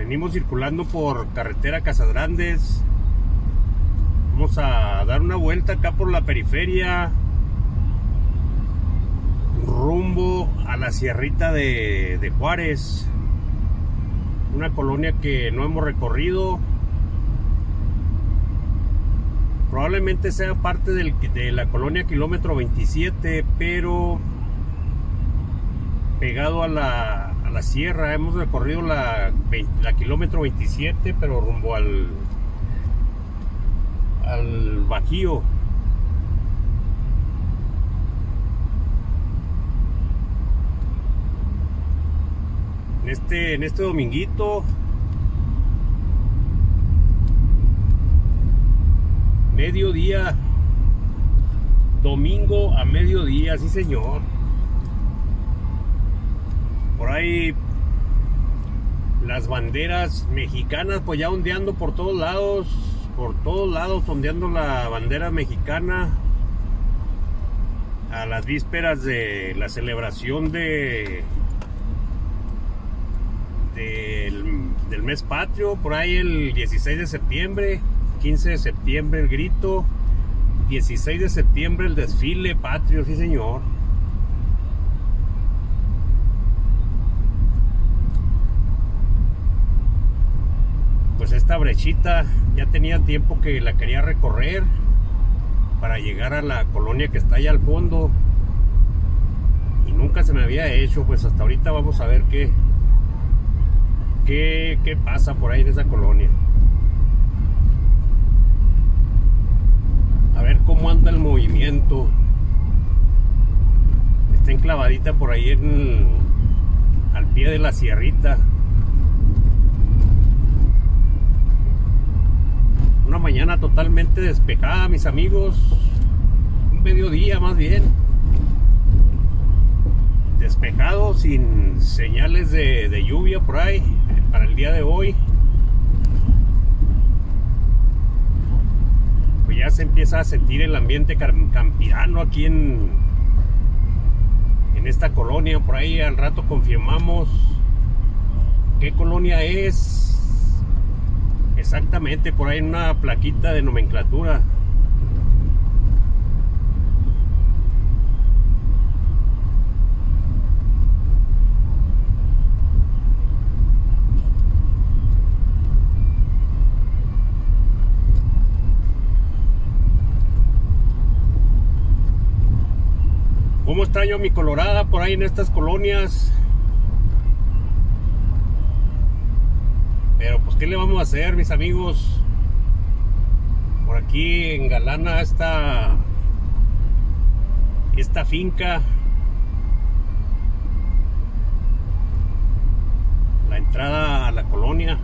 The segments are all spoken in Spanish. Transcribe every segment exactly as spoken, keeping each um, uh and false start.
Venimos circulando por carretera Casas Grandes. Vamos a dar una vuelta acá por la periferia, rumbo a la sierrita de, de Juárez, una colonia que no hemos recorrido. Probablemente sea parte del, de la colonia kilómetro veintisiete, pero pegado a la, a la sierra. Hemos recorrido la, la kilómetro veintisiete, pero rumbo al, al Bajío. En este, en este dominguito, mediodía, domingo a mediodía, sí señor. Por ahí las banderas mexicanas pues ya ondeando por todos lados, por todos lados ondeando la bandera mexicana a las vísperas de la celebración de del, del mes patrio. Por ahí el dieciséis de septiembre, quince de septiembre el grito, dieciséis de septiembre el desfile patrio, sí señor. Pues esta brechita ya tenía tiempo que la quería recorrer para llegar a la colonia que está allá al fondo y nunca se me había hecho. Pues hasta ahorita vamos a ver qué qué, qué pasa por ahí en esa colonia, a ver cómo anda el movimiento. Está enclavadita por ahí en, al pie de la sierrita. Una mañana totalmente despejada, mis amigos. Un mediodía más bien despejado, sin señales de, de lluvia por ahí para el día de hoy. Pues ya se empieza a sentir el ambiente campirano aquí en, en esta colonia. Por ahí al rato confirmamos qué colonia es exactamente. Por ahí una plaquita de nomenclatura. ¿Cómo extraño a mi Colorada por ahí en estas colonias? Pero pues qué le vamos a hacer, mis amigos. Por aquí engalana esta esta finca, la entrada a la colonia.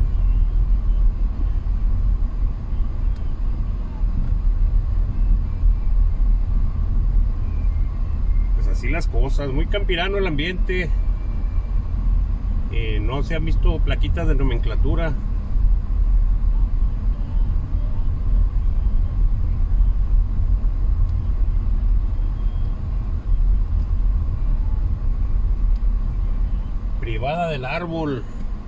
Pues así las cosas, muy campirano el ambiente. Eh, no se han visto plaquitas de nomenclatura. Privada del árbol.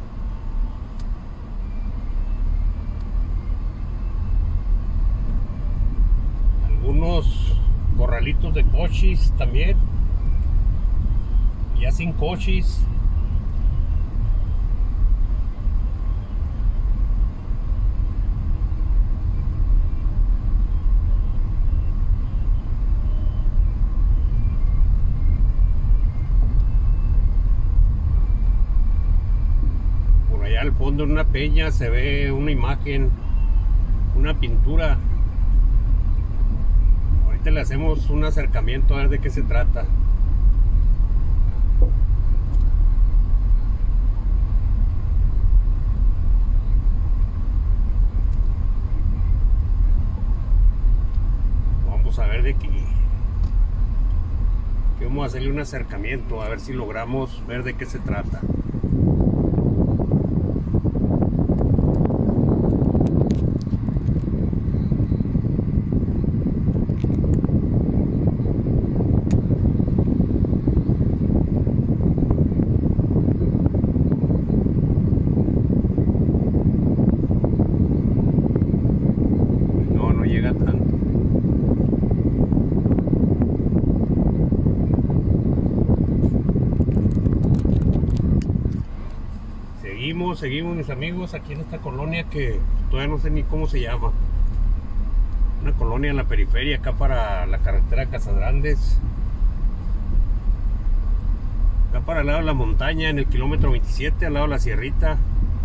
Algunos corralitos de cochis también, ya sin cochis. Al fondo en una peña se ve una imagen, una pintura. Ahorita le hacemos un acercamiento a ver de qué se trata. Vamos a ver de qué, que vamos a hacerle un acercamiento a ver si logramos ver de qué se trata. seguimos, seguimos mis amigos aquí en esta colonia que todavía no sé ni cómo se llama. Una colonia en la periferia, acá para la carretera Casagrandes. Acá para el lado de la montaña, en el kilómetro veintisiete, al lado de la sierrita.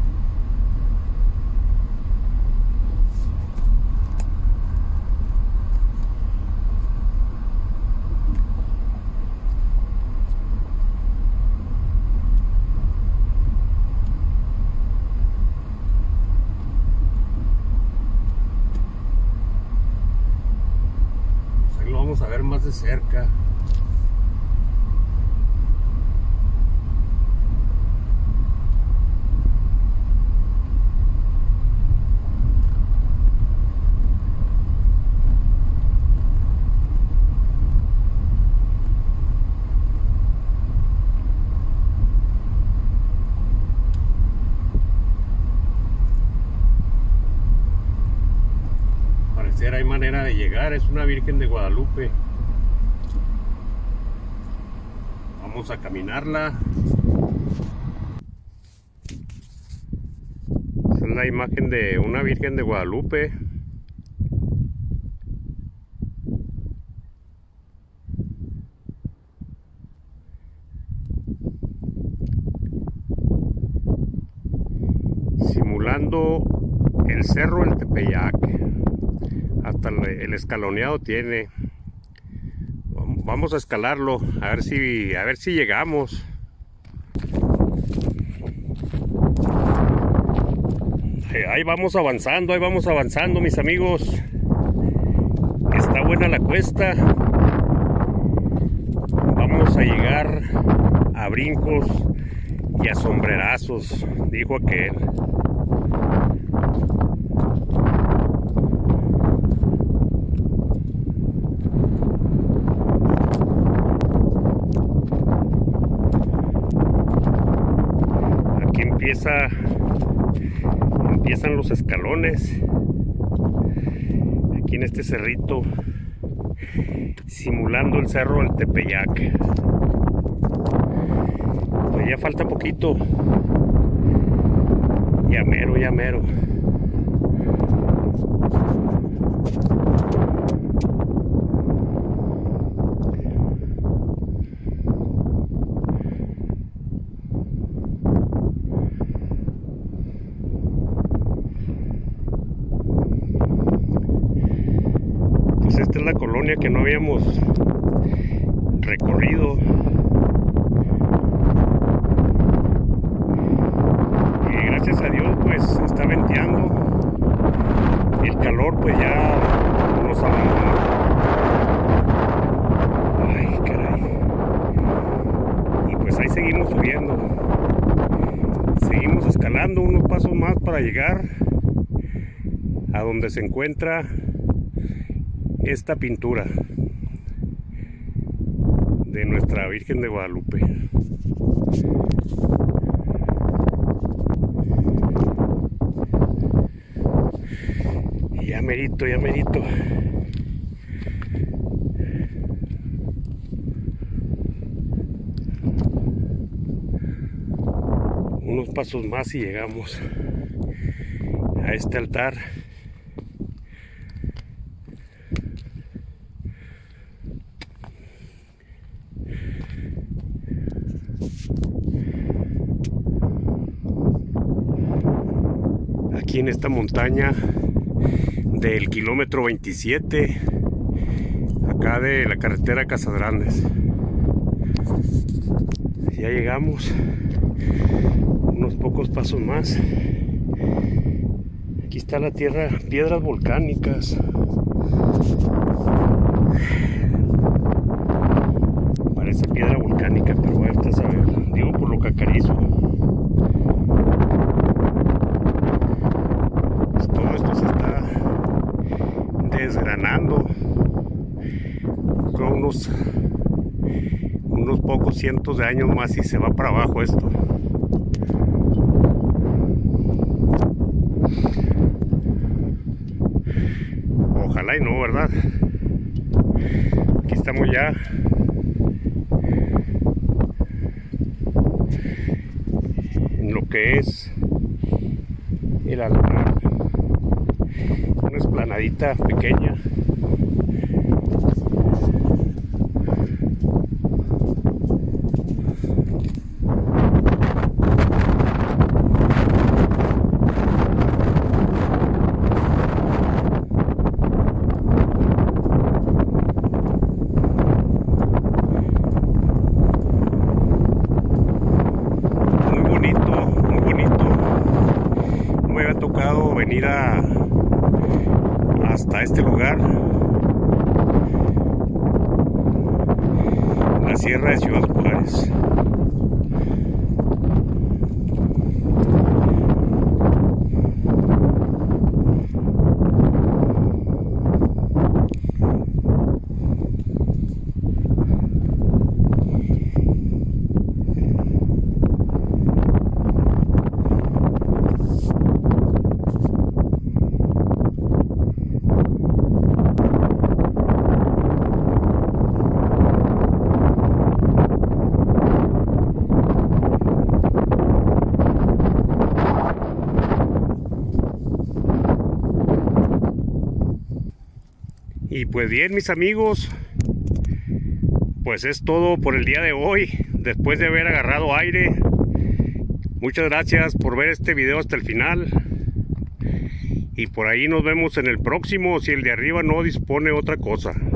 Vamos a ver más de cerca. Hay manera de llegar, es una Virgen de Guadalupe. Vamos a caminarla. Esa es la imagen de una Virgen de Guadalupe. Simulando el cerro del Tepeyac. Hasta el escaloneado tiene. Vamos a escalarlo, a ver si a ver si llegamos. Ahí vamos avanzando, ahí vamos avanzando, mis amigos. Está buena la cuesta. Vamos a llegar a brincos y a sombrerazos, dijo aquel. Empieza, empiezan los escalones aquí en este cerrito, simulando el cerro del Tepeyac. Pues ya falta poquito, ya mero, ya mero. Esta es la colonia que no habíamos recorrido. Y gracias a Dios pues está venteando. Y el calor pues ya nos abandonó. Ay, caray. Y pues ahí seguimos subiendo. Seguimos escalando unos pasos más para llegar a donde se encuentra esta pintura de nuestra Virgen de Guadalupe. Y ya merito, ya merito. Unos pasos más y llegamos a este altar. Aquí en esta montaña del kilómetro veintisiete, acá de la carretera Casagrandes. Ya llegamos, unos pocos pasos más. Aquí está la tierra, piedras volcánicas. Parece piedra volcánica, pero ahorita a saber, digo por lo cacarizo. Todo esto se está desgranando. Creo unos unos pocos cientos de años más y se va para abajo esto. Ojalá y no, ¿verdad? Aquí estamos ya en lo que es el Alamar, una esplanadita pequeña. Tocado venir a hasta este lugar, la Sierra de Ciudad Juárez. Y pues bien, mis amigos, pues es todo por el día de hoy. Después de haber agarrado aire, muchas gracias por ver este video hasta el final. Y por ahí nos vemos en el próximo, si el de arriba no dispone otra cosa.